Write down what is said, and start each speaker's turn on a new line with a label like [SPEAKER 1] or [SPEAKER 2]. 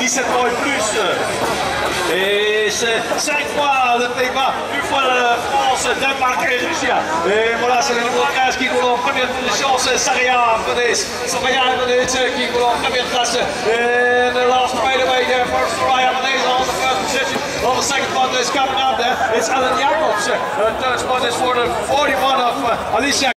[SPEAKER 1] 17 points plus. Et c'est 5 fois le Pays-Bas, une fois la France, Danemark et Russie. Et voilà, c'est le numéro 15 qui coule en première position, c'est Saraya Venez qui coule en première place. And the last right away there for Saraya Venez on the first position. On the second spot is coming up there, it's Alan Jacobs. Third spot is for the 41 of Alicia.